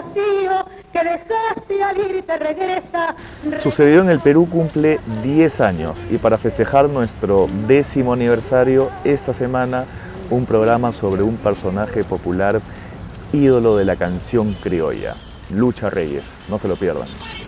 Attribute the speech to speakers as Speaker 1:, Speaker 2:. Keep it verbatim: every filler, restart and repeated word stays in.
Speaker 1: vacío que dejaste al irte regresa.
Speaker 2: Sucedió en el Perú cumple diez años y para festejar nuestro décimo aniversario, esta semana un programa sobre un personaje popular ídolo de la canción criolla, Lucha Reyes. No se lo pierdan.